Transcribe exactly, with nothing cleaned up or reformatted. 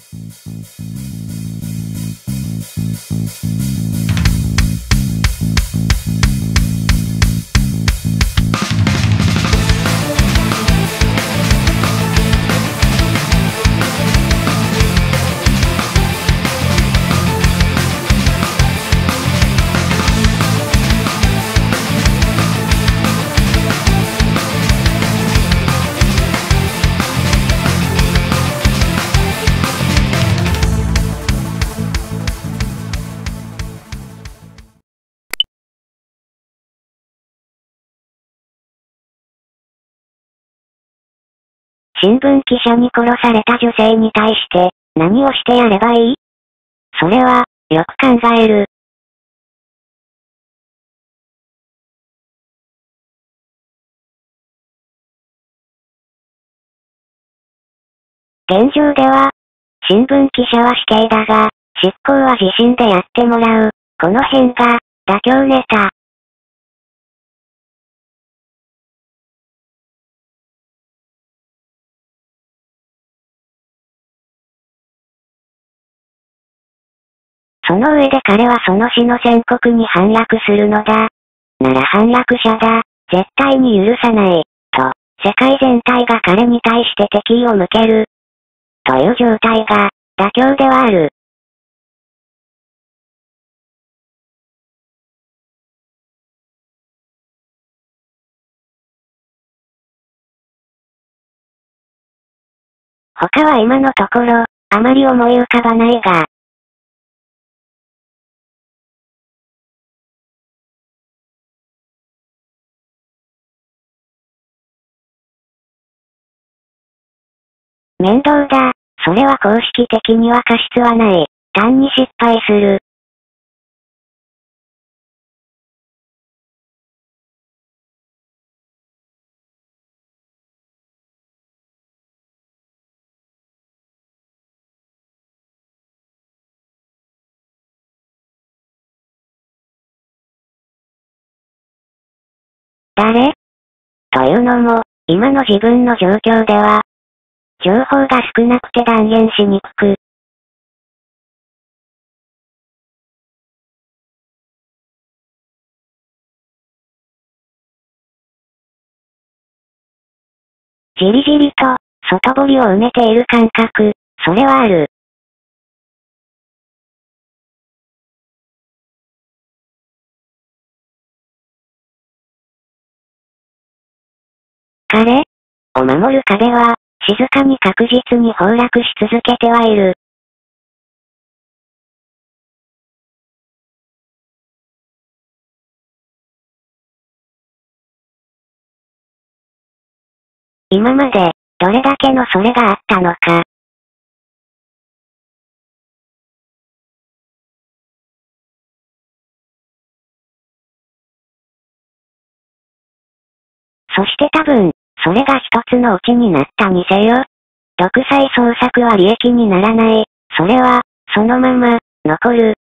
新聞記者に殺された女性に対して、何をしてやればいい？それは、よく考える。現状では、新聞記者は死刑だが、執行は自身でやってもらう。この辺が、妥協ネタ。その上で彼はその死の宣告に反落するのだ。なら反落者だ。絶対に許さない。と、世界全体が彼に対して敵意を向ける。という状態が、妥協ではある。他は今のところ、あまり思い浮かばないが。面倒だ。それは公式的には過失はない。単に失敗する。誰？というのも、今の自分の状況では、情報が少なくて断言しにくく。じりじりと、外堀を埋めている感覚、それはある。彼を守る壁は、静かに確実に崩落し続けてはいる。今まで、どれだけのそれがあったのか。そして多分、それが一つのオチになったにせよ。独裁創作は利益にならない。それは、そのまま、残る。